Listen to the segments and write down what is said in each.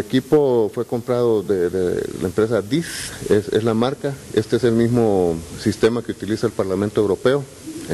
El equipo fue comprado de la empresa DIS, es la marca. Este es el mismo sistema que utiliza el Parlamento Europeo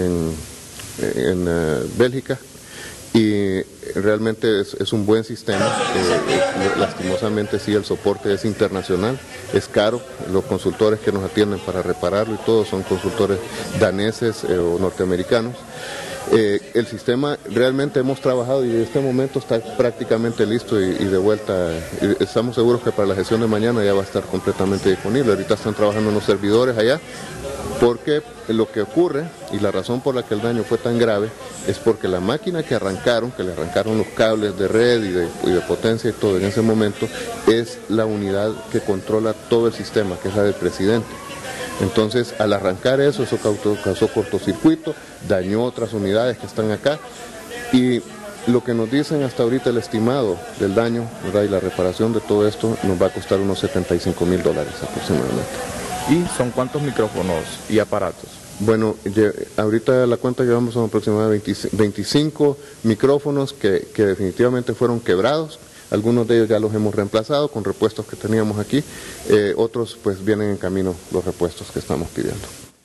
en Bélgica, y realmente es un buen sistema. Lastimosamente sí, el soporte es internacional, es caro. Los consultores que nos atienden para repararlo y todo son consultores daneses o norteamericanos. El sistema realmente hemos trabajado y en este momento está prácticamente listo y de vuelta. Estamos seguros que para la sesión de mañana ya va a estar completamente disponible. Ahorita están trabajando en los servidores allá, porque lo que ocurre y la razón por la que el daño fue tan grave es porque la máquina que le arrancaron los cables de red y de potencia y todo en ese momento, es la unidad que controla todo el sistema, que es la del presidente. Entonces, al arrancar eso causó cortocircuito, dañó otras unidades que están acá, y lo que nos dicen hasta ahorita, el estimado del daño, ¿verdad?, y la reparación de todo esto nos va a costar unos $75,000 aproximadamente. ¿Y son cuántos micrófonos y aparatos? Bueno, ahorita la cuenta llevamos aproximadamente 25 micrófonos que definitivamente fueron quebrados. Algunos de ellos ya los hemos reemplazado con repuestos que teníamos aquí, otros pues vienen en camino los repuestos que estamos pidiendo.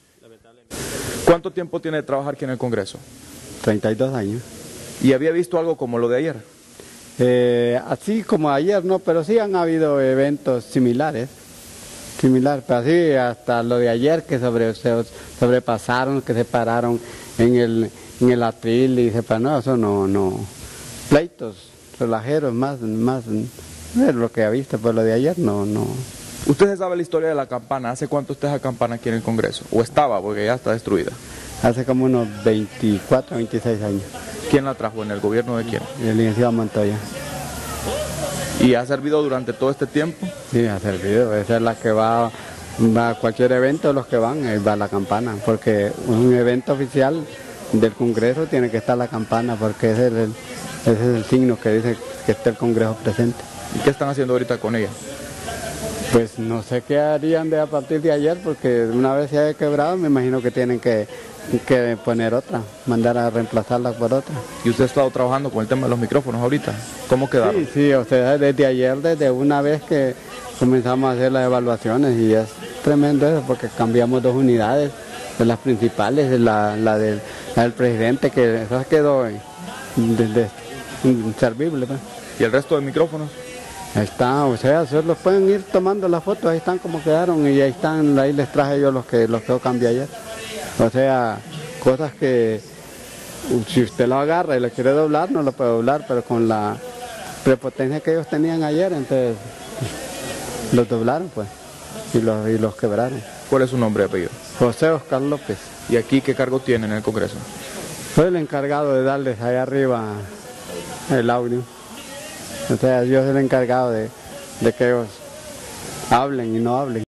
¿Cuánto tiempo tiene de trabajar aquí en el Congreso? 32 años. ¿Y había visto algo como lo de ayer? Así como ayer no, pero sí han habido eventos similares, pero así hasta lo de ayer que se sobrepasaron, que se pararon en el atril y no, eso no, pleitos relajeros más es lo que ha visto, pero lo de ayer no. ¿Usted sabe la historia de la campana? ¿Hace cuánto está esa campana aquí en el Congreso? ¿O estaba, porque ya está destruida? Hace como unos 24, 26 años. ¿Quién la trajo? ¿En el gobierno de quién? El licenciado Montoya. ¿Y ha servido durante todo este tiempo? Sí, ha servido. Esa es la que va a cualquier evento, los que van, va la campana, porque un evento oficial del Congreso tiene que estar la campana, porque ese es el signo que dice que está el Congreso presente. ¿Y qué están haciendo ahorita con ella? Pues no sé qué harían a partir de ayer, porque una vez se haya quebrado, me imagino que tienen que poner otra, mandar a reemplazarla por otra. ¿Y usted ha estado trabajando con el tema de los micrófonos ahorita? ¿Cómo quedaron? Sí, o sea, desde ayer, desde una vez que comenzamos a hacer las evaluaciones, y es tremendo eso, porque cambiamos 2 unidades de las principales, la del presidente, que esa quedó inservible. Pues. ¿Y el resto de micrófonos? Ahí está, o sea, los pueden ir tomando las fotos, ahí están como quedaron, y ahí les traje yo los que yo cambié ayer. O sea, cosas que si usted lo agarra y lo quiere doblar, no lo puede doblar, pero con la prepotencia que ellos tenían ayer, entonces los doblaron pues, y los quebraron. ¿Cuál es su nombre y apellido? José Oscar López. ¿Y aquí qué cargo tiene en el Congreso? Soy el encargado de darles allá arriba el audio. O sea, yo soy el encargado de que ellos hablen y no hablen.